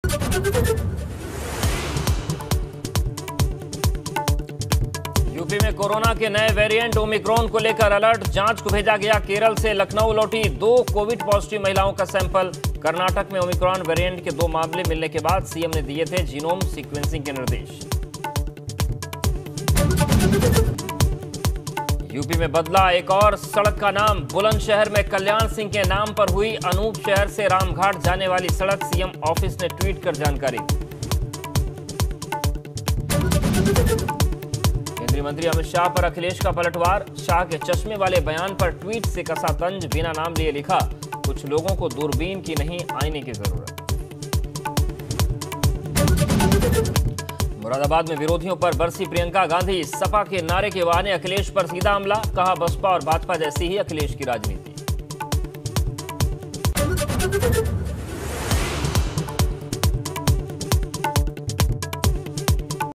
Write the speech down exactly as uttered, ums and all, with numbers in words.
UP में corona के नए वेरिएंट ओमिक्रॉन को लेकर अलर्ट। जांच को भेजा गया केरल से। लखनऊ लौटी दो कोविड पॉजिटिव महिलाओं का सैंपल। कर्नाटक में ओमिक्रॉन वेरिएंट के दो मामले मिलने के बाद सीएम ने दिए थे जीनोम सीक्वेंसिंग के निर्देश। यूपी में बदला एक और सड़क का नाम। बुलंदशहर में कल्याण सिंह के नाम पर हुई। अनूप शहर से रामघाट जाने वाली सड़क। सीएम ऑफिस ने ट्वीट कर जानकारी दी। केंद्रीय मंत्री अमित शाह पर अखिलेश का पलटवार। शाह के चश्मे वाले बयान पर ट्वीट से कसा तंज। बिना नाम लिए लिखा, कुछ लोगों को दूरबीन की नहीं आईने की जरूरत। मुरादाबाद में विरोधियों पर बरसी प्रियंका गांधी। सपा के नारे के बहाने अखिलेश पर सीधा हमला। कहा, बसपा और भाजपा जैसी ही अखिलेश की राजनीति।